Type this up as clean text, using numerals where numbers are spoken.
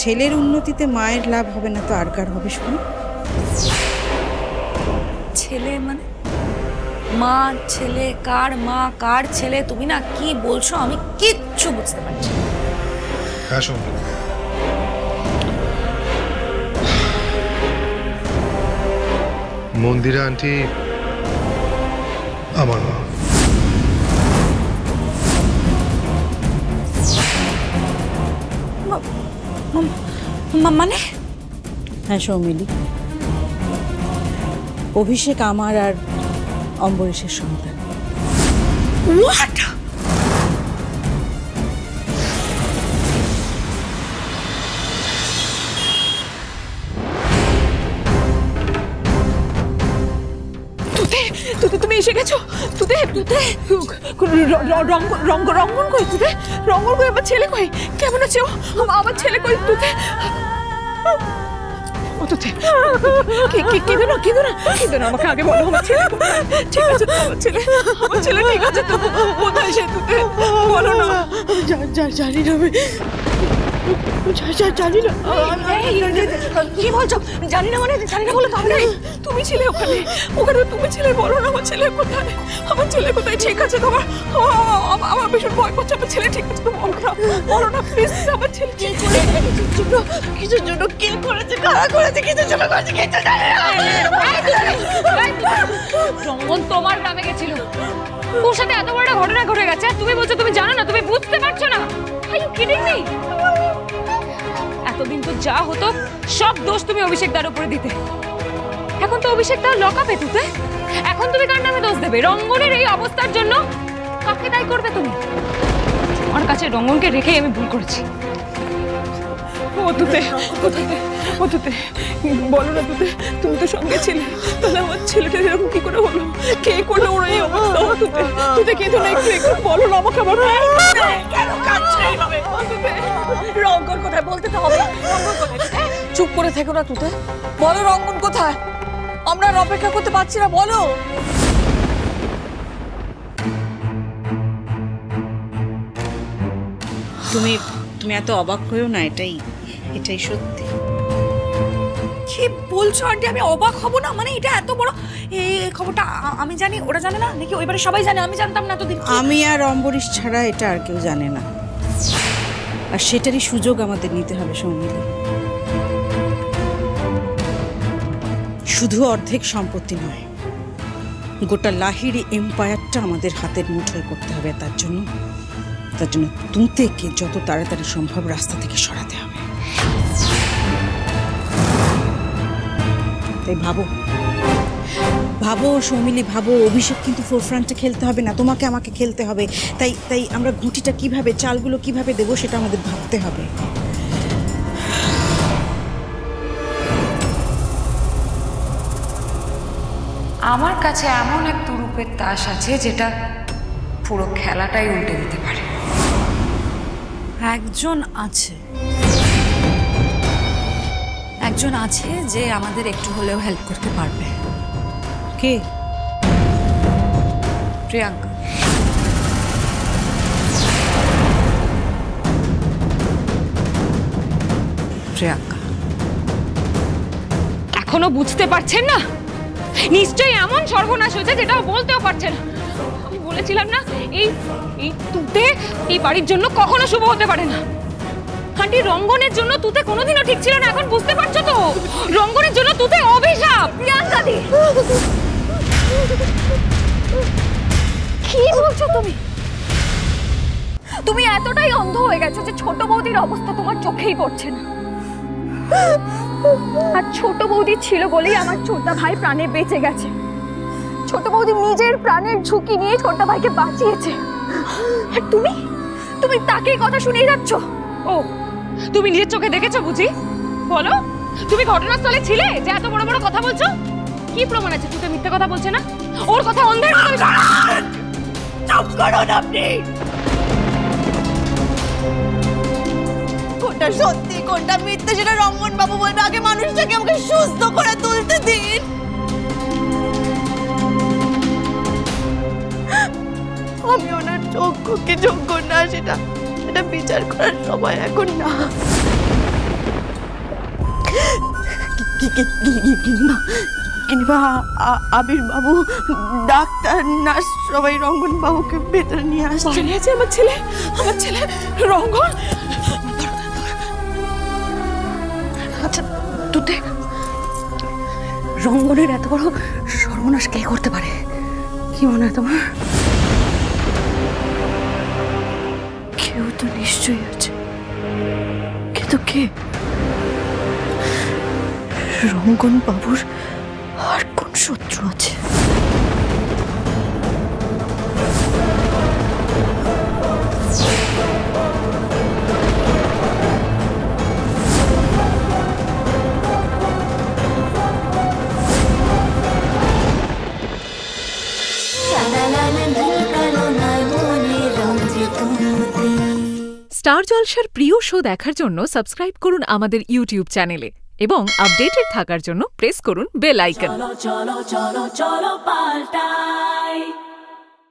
ছেলের উন্নতিতে মায়ের লাভ হবে না তো আর কার হবে শুনুন? ছেলে মানে মা ছেলে, কার মা কার ছেলে? তুমি না কি বলছো আমি কিচ্ছু বুঝতে পারছি না। হ্যাঁ শোনো, মন্দিরা আন্টি আমার মা। মানে? হ্যাঁ সৌমিলি, অভিষেক আমার আর অম্বরীশের সন্তান। হোয়াট? তুমি এসে গেছো? তুতে তুতে রঙ্গন কই? তুতে রঙ্গন কই? আমার ছেলে কই? কেমন আছে ও? আমার ছেলে কই? তুতে আমাকে আগে বলো, আমার ছেলে ঠিক আছে তো? আমার ছেলে ঠিক আছে তো? কোথায় সে? তুতে বলো না। জানি না আমি, জানি না। কি বলছো? জানি না মানে? জানি না বলে তো হবে না। তুমি ছিলে ওখানে, তুমি ছিলে। বলো না আমার ছেলে কোথায়? আমার ছেলে কোথায়? ঠিক আছে তোমার? আমার ভীষণ ভয় করছে। আমার ছেলে ঠিক আছে তো? বলো না প্লিজ। আমার ছেলে কিছুর জন্য কে করেছে, কারা করেছে, কিছুর জন্য করেছে, কিছু জানি না। রঙ্গন তোমার গ্রামে গেছিল, ওর সাথে এত বড় একটা ঘটনা ঘটে গেছে, তুমি বলছো তুমি জানো না, তুমি বুঝতে পারছো না? Are you kidding me? এতদিন তো যা হতো সব দোষ তুমি অভিষেক দার উপরে দিতে। এখন তো অভিষেক দার লকআপে। তুতে এখন তুমি কার নামে দোষ দেবে? রঙ্গনের এই অবস্থার জন্য কাকে দায়ী করবে তুমি? আমার কাছে রঙ্গনকে রেখেই আমি ভুল করেছি। বলো না তুতে, তুমি তো সঙ্গে ছিলে, তাহলে আমার ছেলেটা এরকম কি করে হলো? কে করলো ওর এই অবস্থা? তুতে কেঁদো না, একটু বলো না আমাকে। আমার কেন কাঁদছো এইভাবে? রঙ্গন কোথায়? বলতে তো হবে। রঙ্গন কোথায়? চুপ করে থেকো না তুতে, বলো রঙ্গন কোথায়? আমরা আর অপেক্ষা করতে পারছি না, বলো। তুমি এত অবাক হয়েও না, এটাই সত্যি। কি বলছো আন্টি? আমি অবাক হব না মানে? এটা এত বড় এই খবরটা আমি জানি, ওরা জানে না নাকি? ওইবারে সবাই জানে, আমি জানতাম না এতদিন। আমি আর অম্বরীশ ছাড়া এটা আর কেউ জানে না, আর সেটারই সুযোগ আমাদের নিতে হবে সৌমিলি। শুধু অর্ধেক সম্পত্তি নয়, গোটা লাহিড়ি এম্পায়ারটা আমাদের হাতের মুঠোয় করতে হবে। তার জন্য তুতেকে যত তাড়াতাড়ি সম্ভব রাস্তা থেকে সরাতে হবে। তাই ভাবো সৌমিলি, ভাবো। অভিষেক কিন্তু ফোরফ্রন্টে খেলতে হবে না, তোমাকে আমাকে খেলতে হবে। তাই আমরা ঘুঁটিটা কিভাবে, চালগুলো কিভাবে দেবো সেটা আমাদের ভাবতে হবে। আমার কাছে এমন এক তুরুপের তাস আছে যেটা পুরো খেলাটাই উল্টে দিতে পারে। একজন আছে যে আমাদের একটু হলেও হেল্প করতে পারবে। কে? প্রিয়াঙ্কা। এখনো বুঝতে পারছেন না? নিশ্চয়ই এমন সর্বনাশ হয়েছে যেটাও বলতেও পারছে না। আমি বলেছিলাম না, এই তুতে এই বাড়ির জন্য কখনো শুভ হতে পারে না। আন্টি রঙ্গনের জন্য তুতে কোনোদিনও ঠিক ছিল না, এখন বুঝতে পারছো তো? রঙ্গনের জন্য তুতে অভিশাপ। প্রিয়াঙ্কা দি, কি বলছো তুমি? তুমি এতটাই অন্ধ হয়ে গেছো যে ছোট বৌদির অবস্থা তোমার চোখেই পড়ছে না। আর ছোট বৌদি ছিল বলেই আমার ছোটদা ভাই প্রাণে বেঁচে গেছে। ছোট বৌদি নিজের প্রাণের ঝুঁকি নিয়ে ছোটদা ভাইকে বাঁচিয়েছে, আর তুমি তাকেই কথা শুনিয়ে যাচ্ছ। ও, তুমি নিজের চোখে দেখেছো বুঝি? বলো, তুমি ঘটনাস্থলে ছিলে যে এত বড় বড় কথা বলছো? কি প্রমাণ আছে তুই মিথ্যে কথা বলছে না? ওর কথা অন্ধের মতো। চুপ করুন আপনি। কোনটা সত্যি কোনটা মিথ্যে সেটা রঙ্গন বাবু বলবে। আগে মানুষটাকে আমাকে সুস্থ করে তুলতে দিন। আমি ওনার যোগ্য না সেটা বিচার করার সময় এখন না। কিংবা আবির বাবু, ডাক্তার, নার্স সবাই রঙ্গন বাবুকে ভেতরে নিয়ে আসছে। আমার ছেলে রঙ্গন। আচ্ছা তুতে, রঙ্গনের এত বড় সর্বনাশ কে করতে পারে? কি মনে হয় তোমার? কেউ তো নিশ্চয়ই আছে, কিন্তু কে? রঙ্গন বাবুর আর কোন শত্রু আছে? স্টার জলসার প্রিয় শো দেখার জন্য সাবস্ক্রাইব করুন আমাদের ইউটিউব চ্যানেলে এবং আপডেটেড থাকার জন্য প্রেস করুন বেল আইকন। চলো চলো চলো চলো পাল্টাই।